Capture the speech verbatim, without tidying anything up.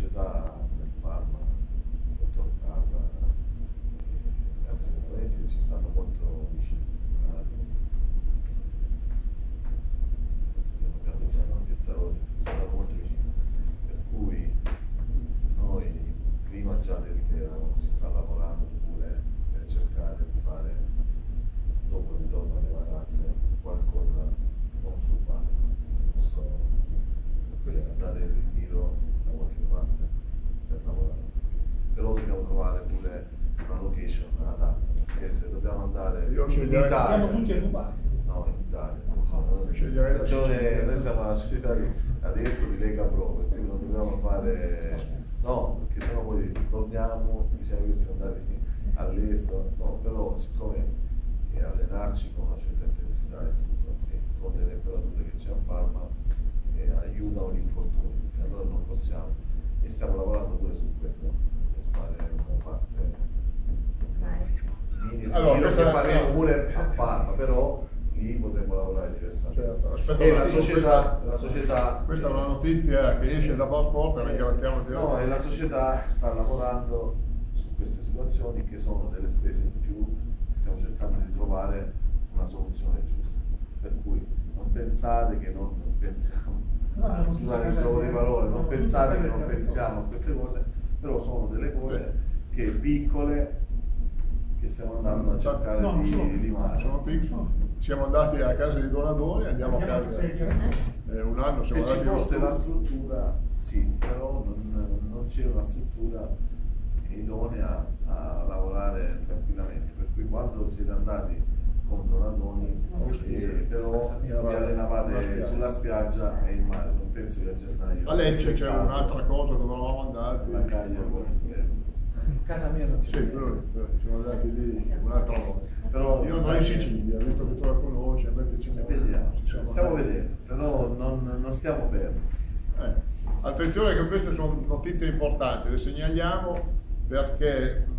società del Parma, il dottor Carla e altri componenti ci stanno molto vicini. Piazzarotti ci stanno molto vicini, per cui noi prima già del ritiro si sta lavorando pure per cercare di fare, dopo il ritorno alle vacanze, qualcosa non sul Parma, adesso per andare in ritiro da qualche parte per lavorare, però dobbiamo trovare pure una location adatta, perché se dobbiamo andare Io in Italia, Andiamo tutti a Dubai. no, in Italia, attenzione, Sceglierei la attenzione, Sicilia. noi siamo una società di, adesso di Lega Pro, per cui non dobbiamo fare, no, perché sennò poi torniamo, diciamo che siamo andati all'estero, no, però siccome eh, allenarci con una certa intensità e tutto, e con le temperature che c'è a Parma, eh, aiutano l'infortunio, e allora non possiamo, e stiamo lavorando pure su quello, per fare una parte minima, Allora, che questa- faremo pure a Parma, però lì potremmo lavorare diversamente. Certo, aspetta, E la questa- società, la società Questa è una notizia che esce da Posport, la ringraziamo. no, e la società sta lavorando su queste situazioni che sono delle spese in più, stiamo cercando di trovare una soluzione giusta, per cui non pensate che non pensiamo, No, scusate il gioco di parole, non pensate che non pensiamo a queste cose, però sono delle cose che piccole che stiamo andando a cercare No, non di sono- limare. Sono piccoli. Siamo andati a casa di Donadoni, andiamo a Andiamo casa. a casa. Eh, un anno Se siamo ci andati allo fosse la studio. struttura, sì, però non, non c'è una struttura idonea a lavorare tranquillamente, per cui quando siete andati con Donadoni, eh, però vi allenavate sulla spiaggia e il mare, non penso che a gennaio. A Lecce c'è un'altra cosa dove eravamo andati. La caglia con Casa mia non Sì, quello lì, quello lì, siamo andati lì un'altra volta. Però Io sono in Sicilia, visto che tu la conosci, a me piace se molto. vediamo, Siamo stiamo andati. vedendo, però non, non stiamo fermi. Eh, Attenzione che queste sono notizie importanti, le segnaliamo perché